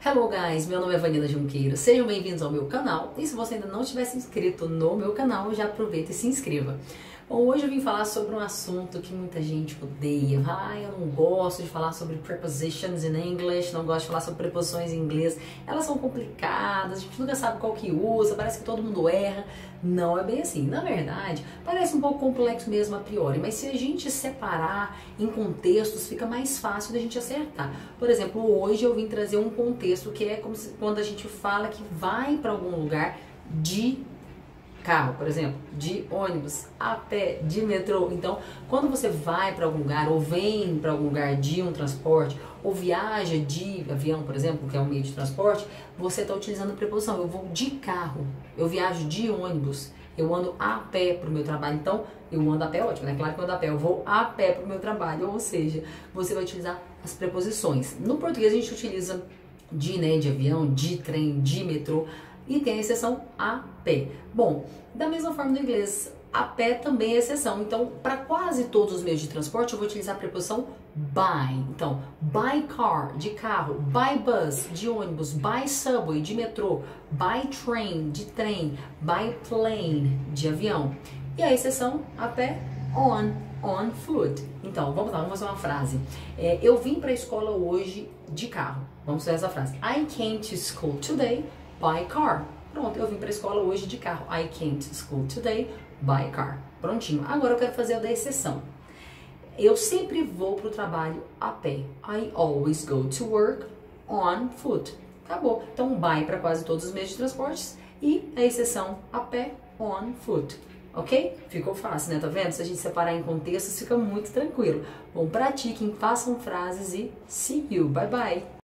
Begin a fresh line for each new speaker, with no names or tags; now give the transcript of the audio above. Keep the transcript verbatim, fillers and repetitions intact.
Hello guys, meu nome é Vanilla Junqueira, sejam bem-vindos ao meu canal e se você ainda não tivesse inscrito no meu canal, já aproveita e se inscreva. Bom, hoje eu vim falar sobre um assunto que muita gente odeia. Ah, eu não gosto de falar sobre prepositions in English, não gosto de falar sobre preposições em inglês, elas são complicadas, a gente nunca sabe qual que usa, parece que todo mundo erra. Não é bem assim. Na verdade, parece um pouco complexo mesmo a priori, mas se a gente separar em contextos, fica mais fácil da gente acertar. Por exemplo, hoje eu vim trazer um contexto que é como se, quando a gente fala que vai para algum lugar de carro, por exemplo, de ônibus, a pé, de metrô. Então, quando você vai para algum lugar ou vem para algum lugar de um transporte ou viaja de avião, por exemplo, que é um meio de transporte, você está utilizando a preposição. Eu vou de carro, eu viajo de ônibus, eu ando a pé para o meu trabalho. Então, eu ando a pé, ótimo, né? Claro que eu ando a pé, eu vou a pé para o meu trabalho. Ou seja, você vai utilizar as preposições. No português a gente utiliza de, né, de avião, de trem, de metrô. E tem a exceção a pé. Bom, da mesma forma no inglês, a pé também é exceção. Então, para quase todos os meios de transporte, eu vou utilizar a preposição by. Então, by car, de carro, by bus, de ônibus, by subway, de metrô, by train, de trem, by plane, de avião. E a exceção a pé, on, on foot. Então, vamos lá, vamos fazer uma frase. É, eu vim para a escola hoje de carro. Vamos fazer essa frase. I came to school today by car. Pronto, eu vim para a escola hoje de carro. I came to school today by car. Prontinho. Agora eu quero fazer a da exceção. Eu sempre vou para o trabalho a pé. I always go to work on foot. Acabou. Então, by para quase todos os meios de transportes e a exceção a pé, on foot. Ok? Ficou fácil, né? Tá vendo? Se a gente separar em contextos, fica muito tranquilo. Bom, pratiquem, façam frases e see you. Bye, bye!